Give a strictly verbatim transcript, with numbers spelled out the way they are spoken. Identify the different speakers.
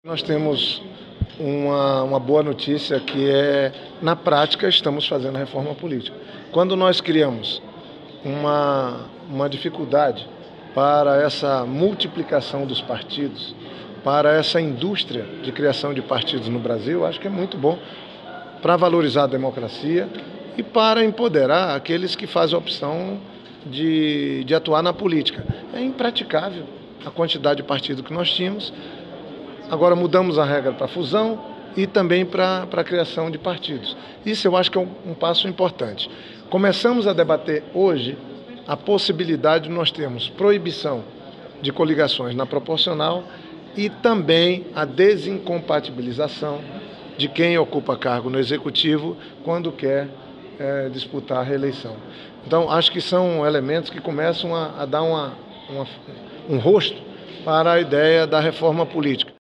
Speaker 1: Nós temos uma, uma boa notícia que é, na prática, estamos fazendo a reforma política. Quando nós criamos uma, uma dificuldade para essa multiplicação dos partidos, para essa indústria de criação de partidos no Brasil, acho que é muito bom para valorizar a democracia e para empoderar aqueles que fazem a opção de, de atuar na política. É impraticável a quantidade de partidos que nós tínhamos. Agora mudamos a regra para a fusão e também para a criação de partidos. Isso eu acho que é um, um passo importante. Começamos a debater hoje a possibilidade de nós termos proibição de coligações na proporcional e também a desincompatibilização de quem ocupa cargo no executivo quando quer é, disputar a reeleição. Então, acho que são elementos que começam a, a dar uma, uma, um rosto para a ideia da reforma política.